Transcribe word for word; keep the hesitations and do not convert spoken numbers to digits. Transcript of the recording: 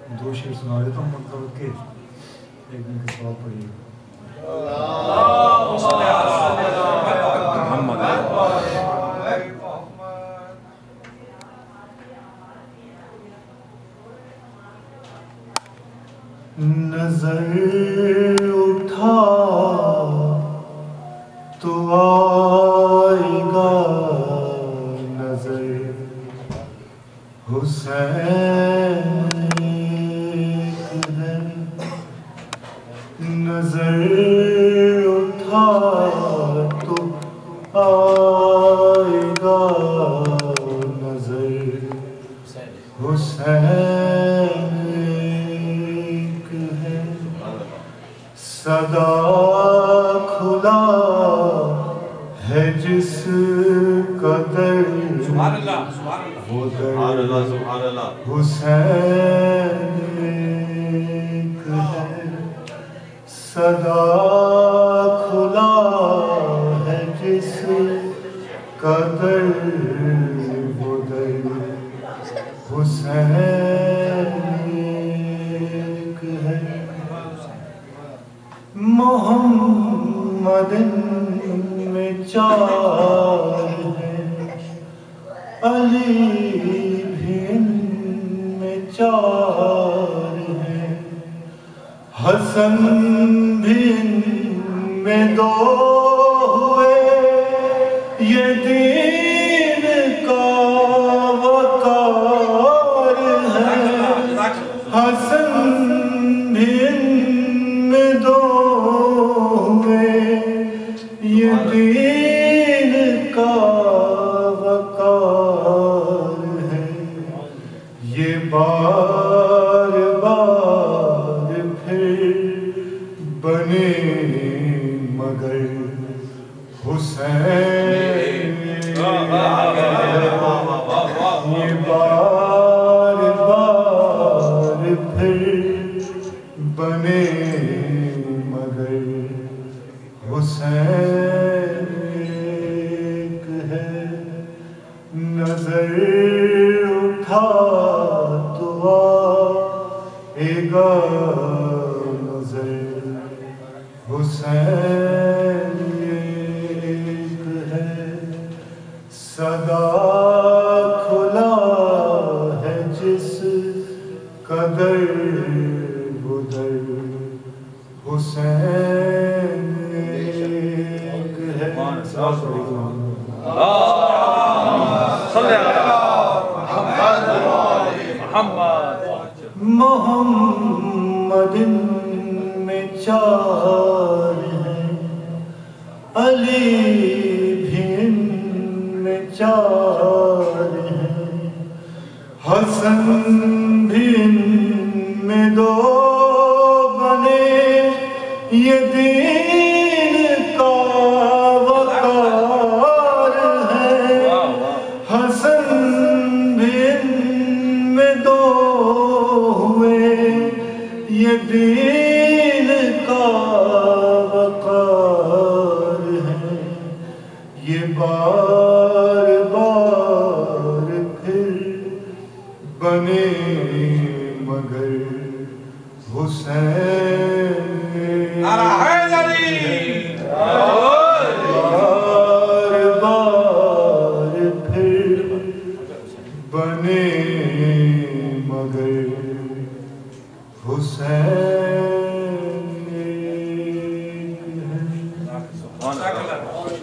دو شعر سنا دیتا ہوں مطلب کے ایک دن کے سوال پڑھیے نظر اٹھا تو آئے گا نظر حسین ایک ہے نظر اٹھا تو آئے گا نظر حسین ایک ہے صدا کھلا ہے جس قدر وہ در حسین ایک ہے صدا کھلا ہے جس قدر وہ در حسین ایک ہے محمد میں چار ہیں علی بھی ان میں چار ہیں حسن بھی ان میں دو ہوئے یہ دین کا وقار ہے حسن بھی ان میں دو ہوئے یہ دین کا وقار ہے یہ بار بار پھر بنے مگر حسین یہ بار بار پھر بنے مگر حسین ایک ہے نظر اٹھا تو آئے گا نظر حسین ایک ہے صدا کھلا ہے جس قدر وہ در حسین ایک ہے محمد میں چار ہیں علی بھی ان میں چار ہیں حسن بھی ان میں دو بنے یہ دین کا وقار ہے حسن بھی ان میں دو ہوئے یہ دین کا وقار ہے یہ بار بار پھر بنے مگر حسین بار بار پھر بنے مگر حسین ایک ہے